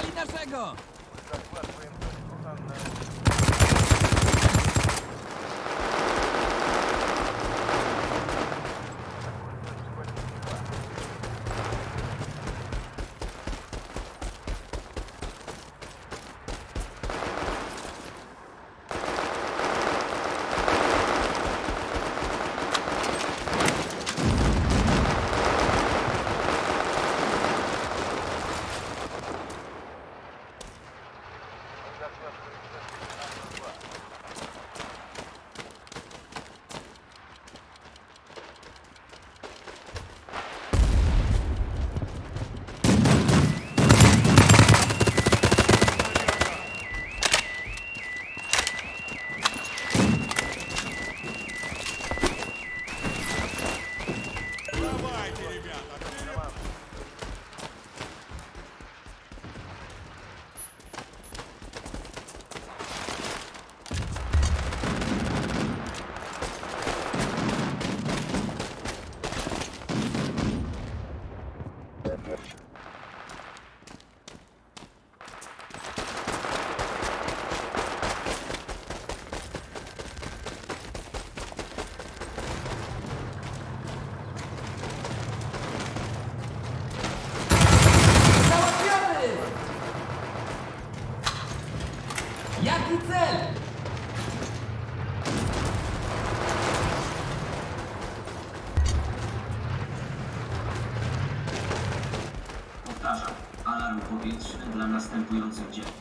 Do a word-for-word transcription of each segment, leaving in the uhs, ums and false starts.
Złapali naszego! Jaki cel? Powtarzam, alarm powietrzny dla następujących dzielnic.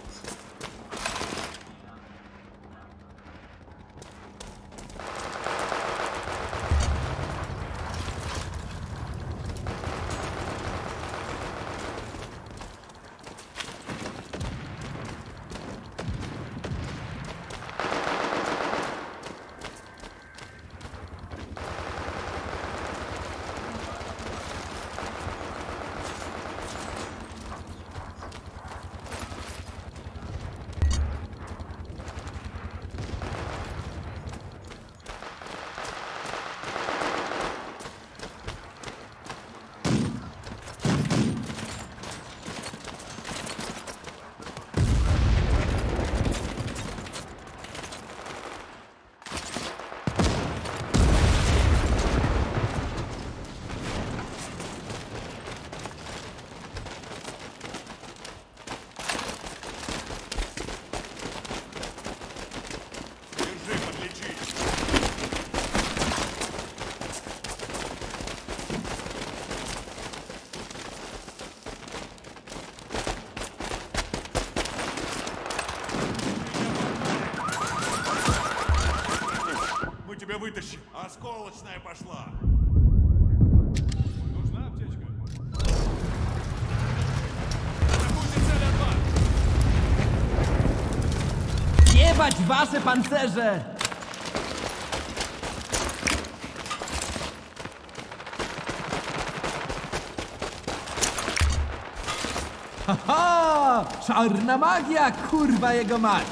Тебя вытащим. Осколочная пошла. Нужна аптечка? Атакуйте цель от вас. Jebać wasze pancerze! Haha! Czarna magia, kurwa jego mać!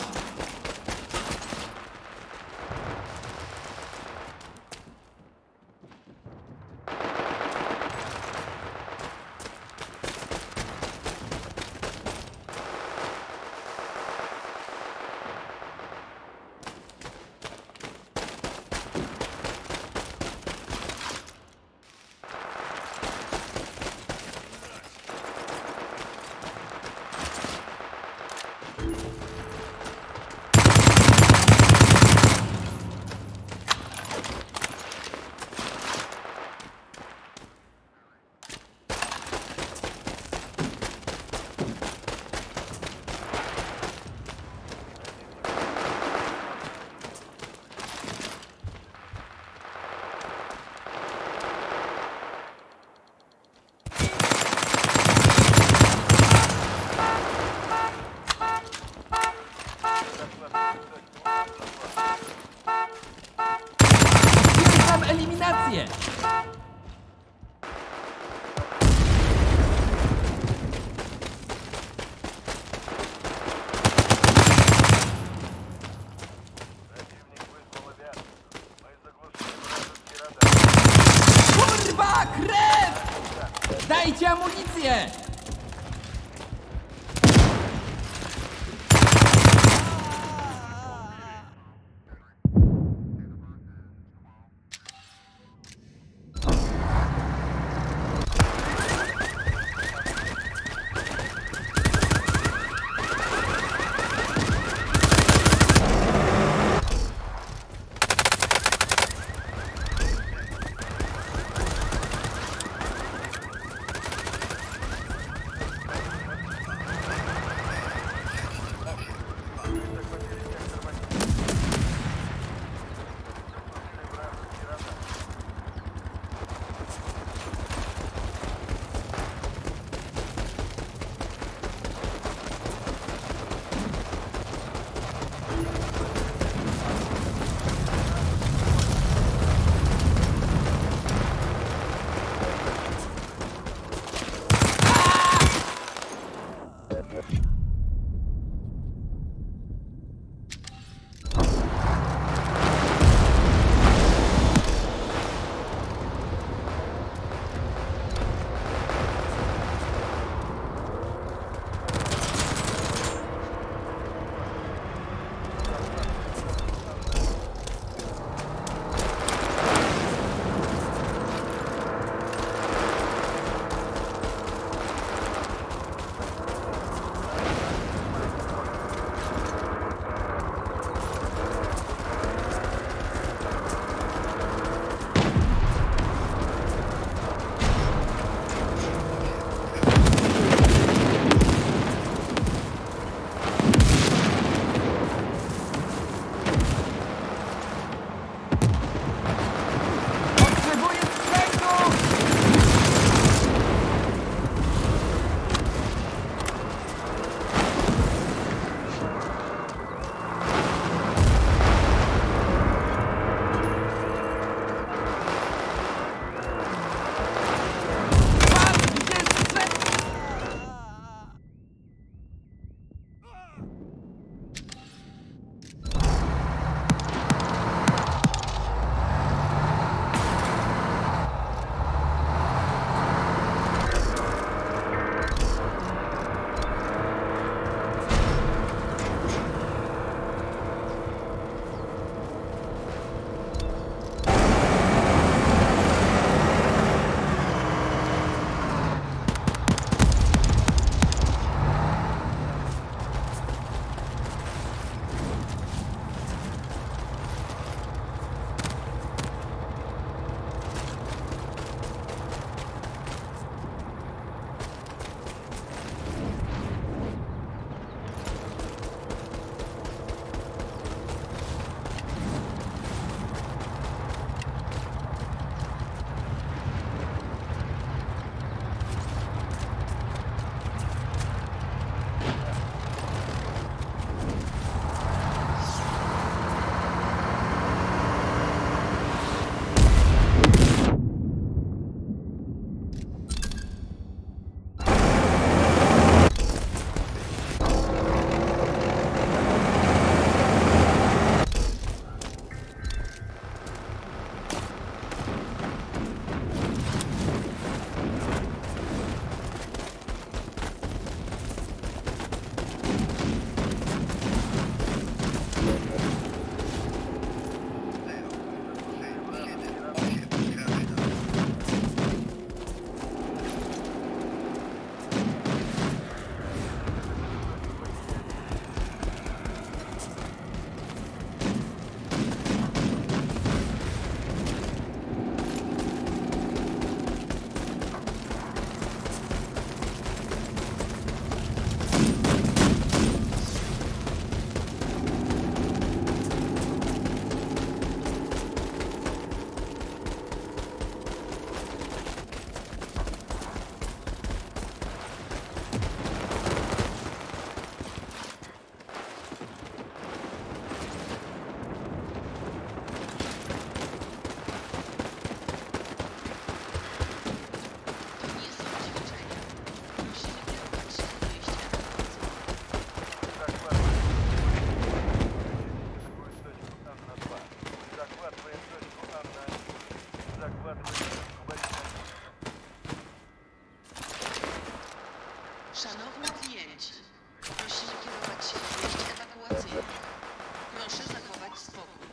Szanowni klienci, prosimy kierować się do wyjść ewakuacyjnych. Proszę zachować spokój.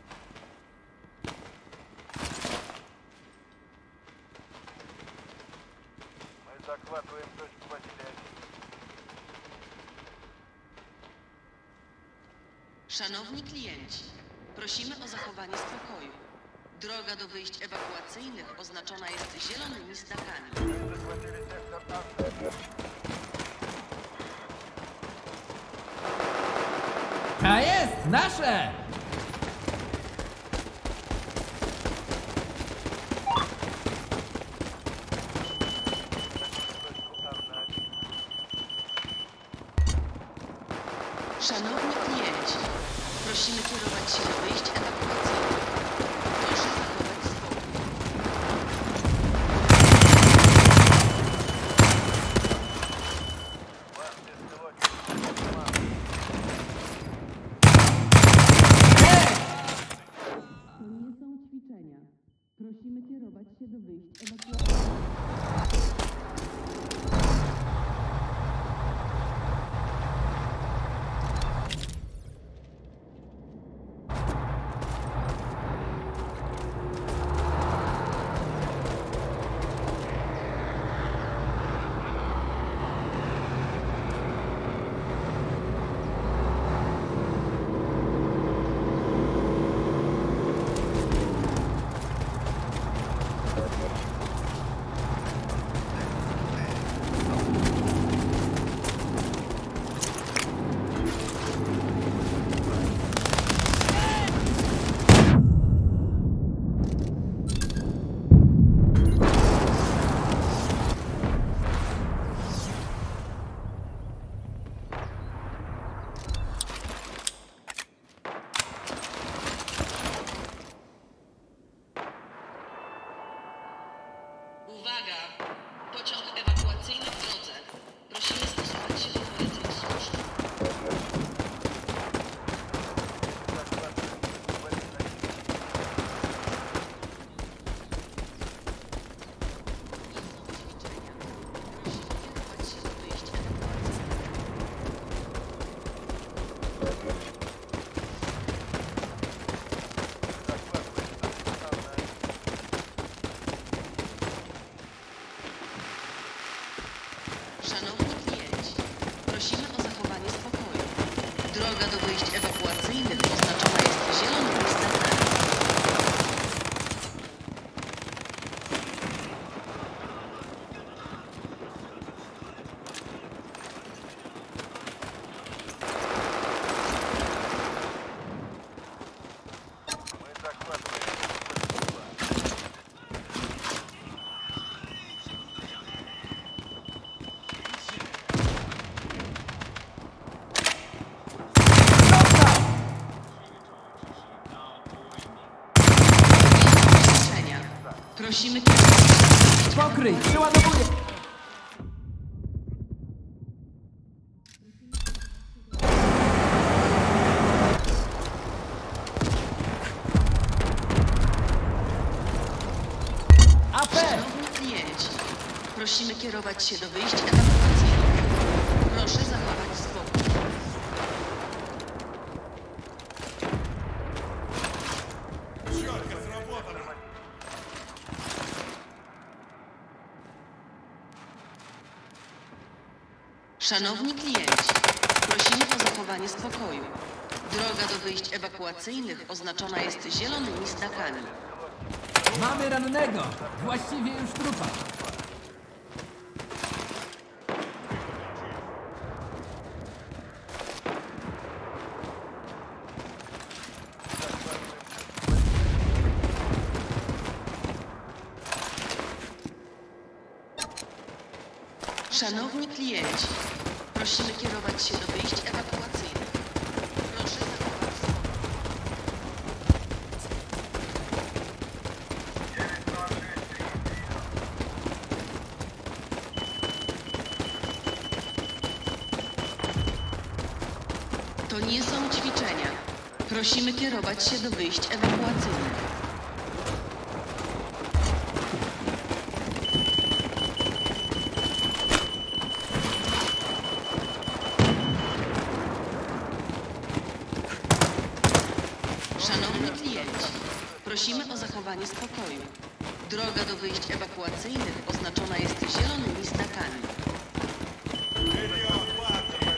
Мы захватываем точку потеряли. Szanowni klienci, prosimy o zachowanie spokoju. Droga do wyjść ewakuacyjnych oznaczona jest zielonymi znakami. Захватили сектор А. A jest! Nasze! Szanowni klienci, prosimy kierować się do wyjść ewakuacyjnych. Proszę zachować spokój. Ваш беспилотник. To nie są ćwiczenia. Prosimy kierować się do wyjść ewakuacyjnych. Uwaga! Pociąg ewakuacyjny w drodze. Prosimy stosować się do poleceń służb. Kierować się do wyjść ewakuacyjnych. Szanowni klienci, prosimy o zachowanie spokoju. Droga do wyjść ewakuacyjnych oznaczona jest zielonymi znakami. Мы захватываем. Ćwiczenia. Prosimy kierować się do wyjść Pokryj! Przeładowuję! A P! Szanowni klienci, prosimy kierować się do wyjść ewakuacyjnych. Proszę zachować spokój. Четко сработано. Szanowni klienci, prosimy o zachowanie spokoju. Droga do wyjść ewakuacyjnych oznaczona jest zielonymi znakami. Mamy rannego! Właściwie już trupa. Szanowni klienci, prosimy kierować się do wyjść ewakuacyjnych. Proszę zachować spokój. To nie są ćwiczenia. Prosimy kierować się do wyjść ewakuacyjnych. Szanowni klienci, prosimy o zachowanie spokoju. Droga do wyjść ewakuacyjnych oznaczona jest zielonymi znakami. Вперед, парни!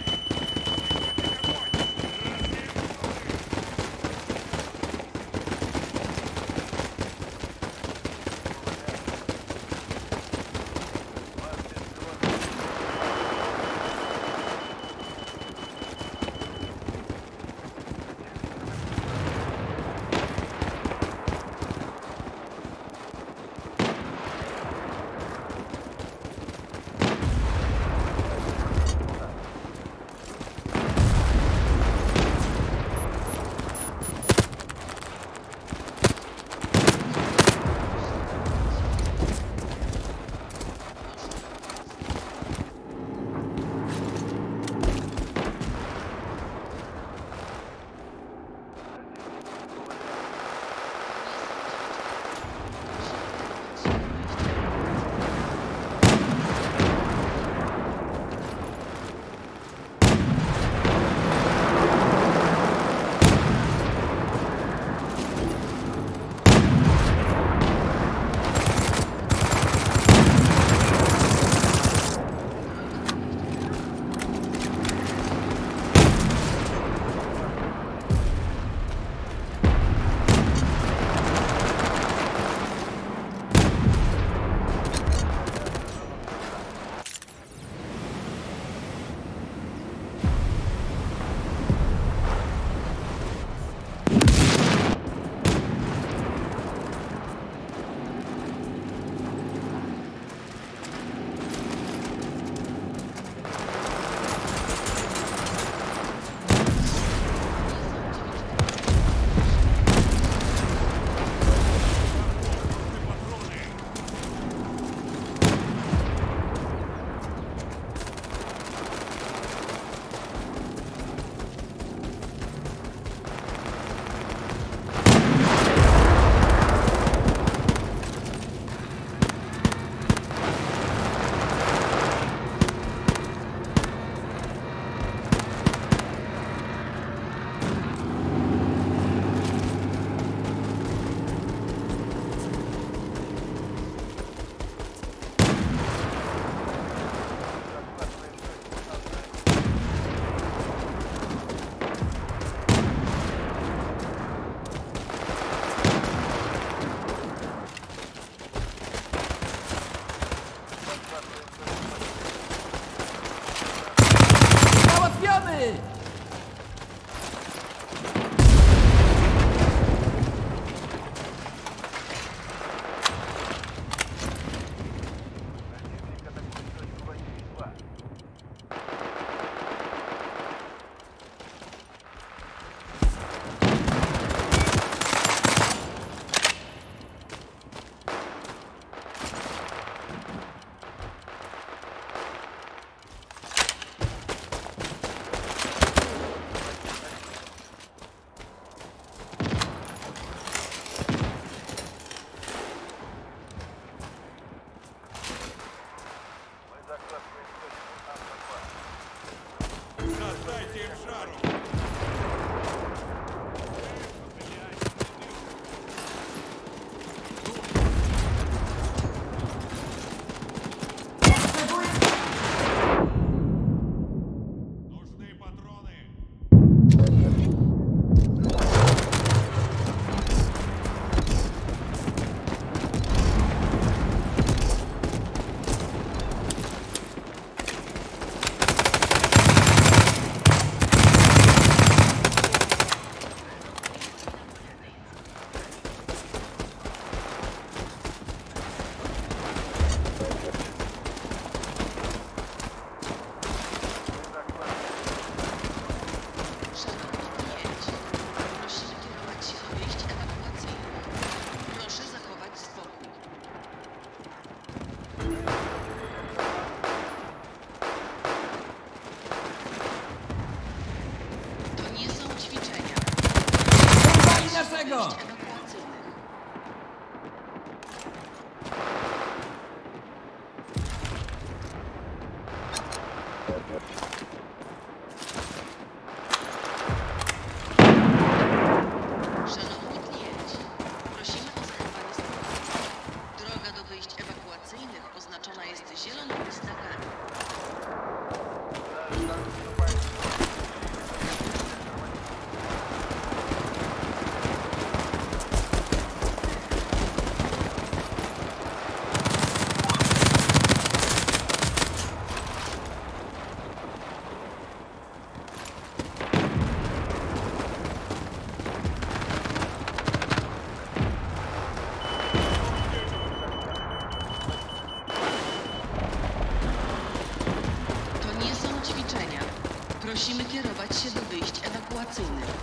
Prosimy kierować się do wyjść ewakuacyjnych.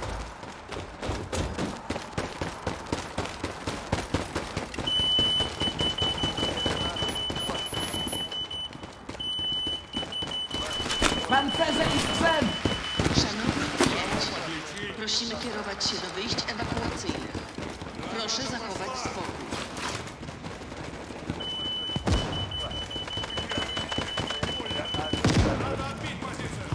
Pancerze i sprzęt! Szanowni klienci, prosimy kierować się do wyjść ewakuacyjnych. Proszę zachować spokój. Надо отбить позицию.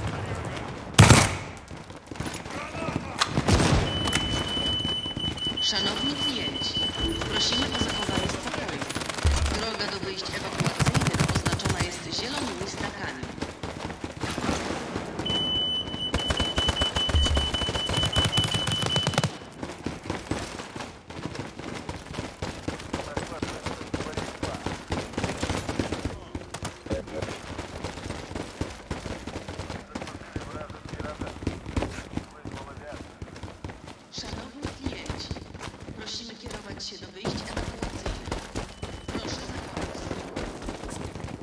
Szanowni klienci, prosimy o zachowanie spokoju. Droga do wyjść ewakuacyjnych oznaczona jest zielonymi znakami. Szanowni klienci, prosimy kierować się do wyjść ewakuacyjnych. Proszę zachować spokój.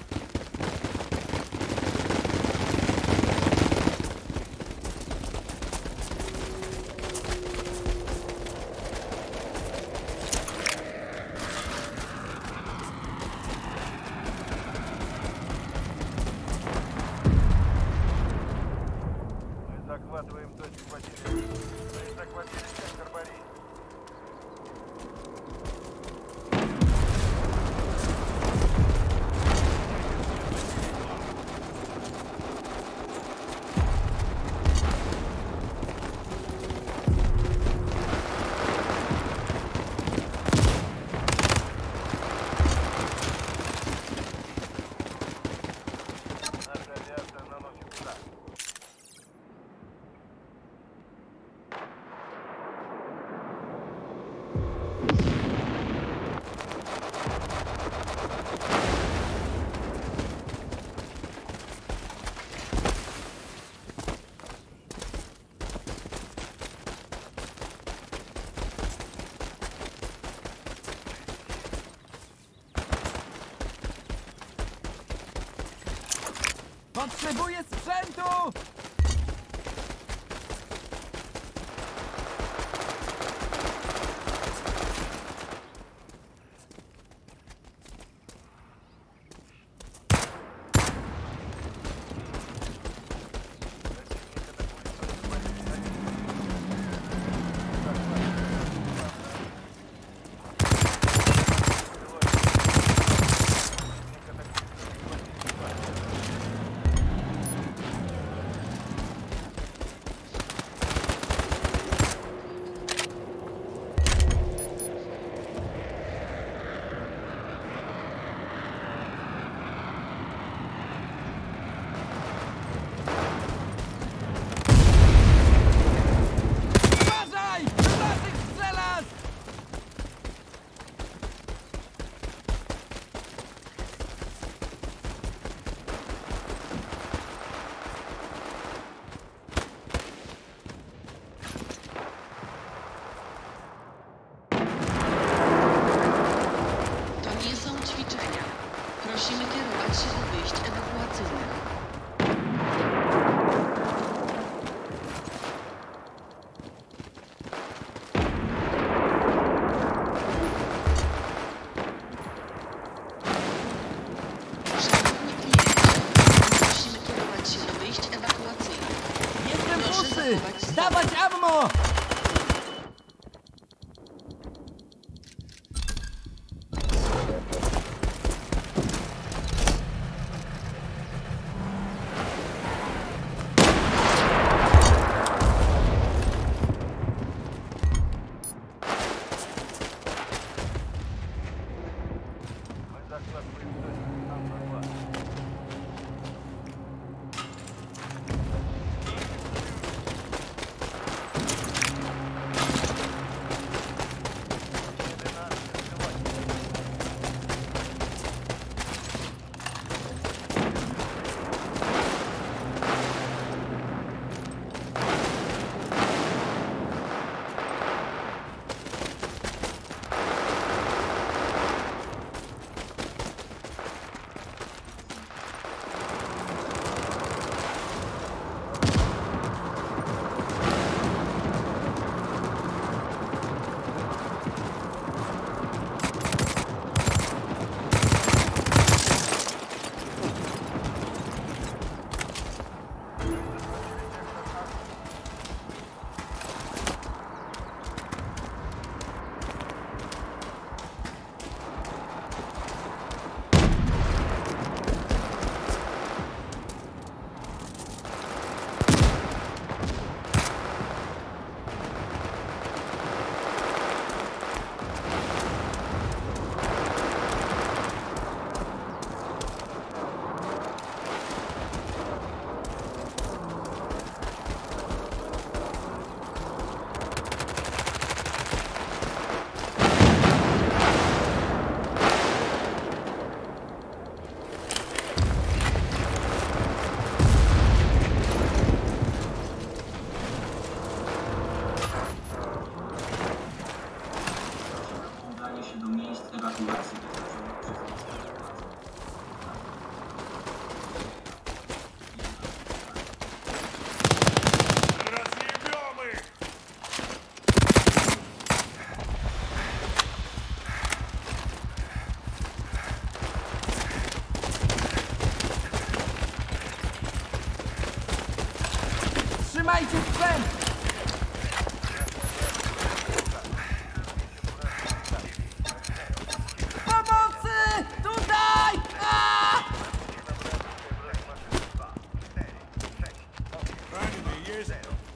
Мы захватываем точку потерь. Мы захватили сектор Борис. Наша авиация наносит удар. Potrzebuję sprzętu! Uważaj! Do naszych strzelasz! To nie są ćwiczenia. Prosimy kierować się do wyjść ewakuacyjnych. Szanowni klienci, prosimy kierować się do wyjść ewakuacyjnych. Jestem Proszę pusty! zachować spokój. Dawać ammo! Мы захватываем точку номер два. Trzymajcie sprzęt! Pomocy! Tutaj! A! Раненый есть?